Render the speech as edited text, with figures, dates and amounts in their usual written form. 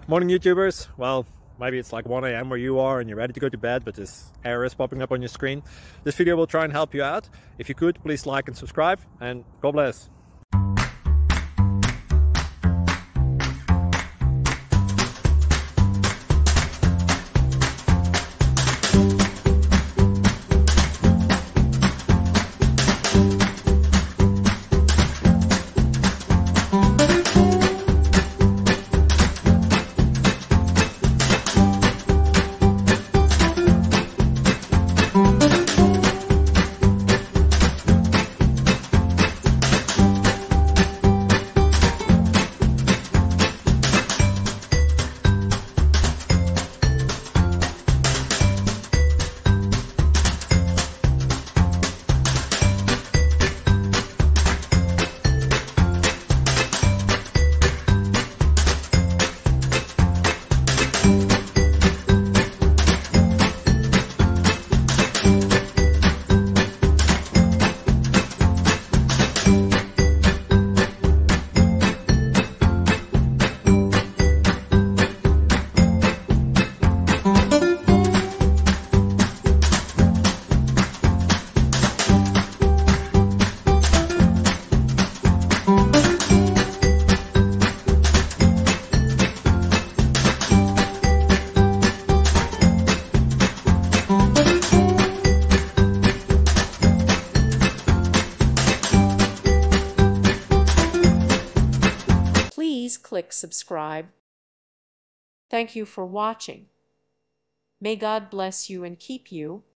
Morning YouTubers. Well, maybe it's like 1 a.m. where you are and you're ready to go to bed, but this error is popping up on your screen. This video will try and help you out. If you could, please like and subscribe, and God bless. Please click subscribe. Thank you for watching. May God bless you and keep you.